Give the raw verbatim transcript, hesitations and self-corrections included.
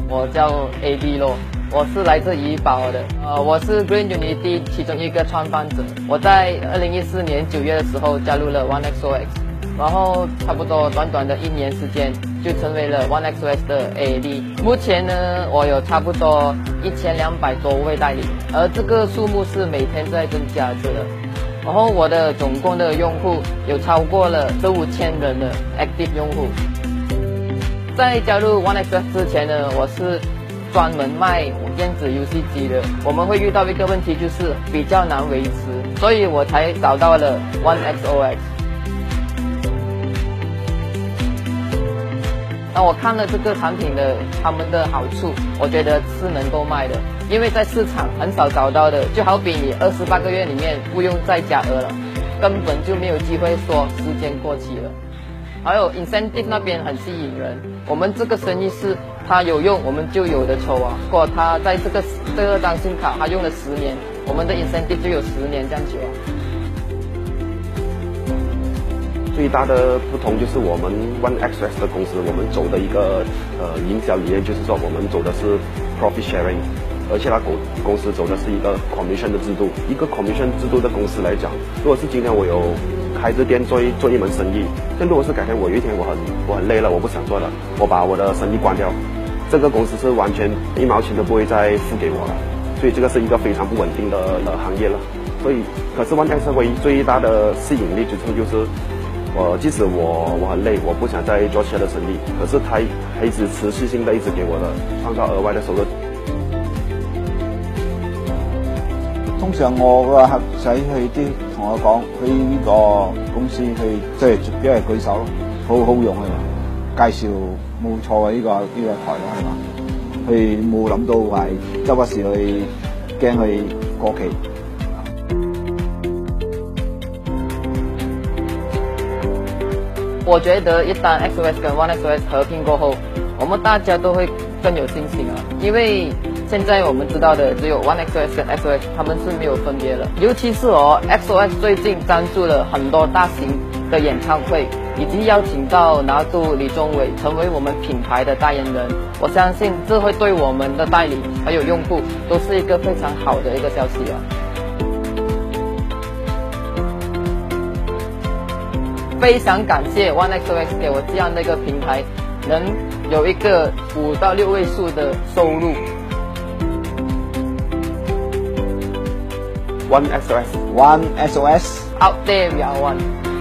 我叫 A D 咯，我是来自怡保的，呃，我是 Green Unity 其中一个创办者。我在二零一四年九月的时候加入了 One X O X， 然后差不多短短的一年时间就成为了 One X O X 的 A D。目前呢，我有差不多一千两百多位代理，而这个数目是每天在增加着的。然后我的总共的用户有超过了十五千人的 active 用户。在加入 One X O X 之前呢，我是专门卖电子游戏机的。我们会遇到一个问题，就是比较难维持，所以我才找到了 One X O X。那我看了这个产品的他们的好处，我觉得是能够卖的，因为在市场很少找到的，就好比你二十八个月里面不用再加额了，根本就没有机会说时间过期了。还有 incentive 那边很吸引人，我们这个生意是他有用我们就有的抽啊。如果他在这个这个张信用卡他用了十年，我们的 incentive 就有十年这样久啊。 最大的不同就是我们 One X O X 的公司，我们走的一个呃营销理念，就是说我们走的是 profit sharing， 而且它公公司走的是一个 commission 的制度。一个 commission 制度的公司来讲，如果是今天我有开着店做一做一门生意，但如果是改天我有一天我很我很累了，我不想做了，我把我的生意关掉，这个公司是完全一毛钱都不会再付给我了，所以这个是一个非常不稳定的呃行业了。所以，可是 One X O X 最大的吸引力之处就是。我即使我我很累，我不想再做其他的生意，可是他一直持续性的一直给我的創造額外的收入。 通常我個客仔去啲同我講，去呢個公司去即係因為舉手咯，好好用係嘛？介紹冇錯嘅呢個呢個台咯係嘛？佢冇諗到話周不時去驚佢過期。 我覺得一旦 X O X 跟 One X O X 合併過後，我們大家都會更有信心啊！因為現在我們知道的只有 One X O X 跟 X O X， 他們是沒有分別的。尤其是哦 ，X O X 最近贊助了很多大型的演唱會，以及邀請到拿督李宗偉成為我們品牌的代言人。我相信這會對我們的代理還有用戶都是一個非常好的一個消息啊！非常感謝 One X O X 給我這樣的一個平台，能有一個五到六位數的收入。 One X O X， One X O X， Out there we are one。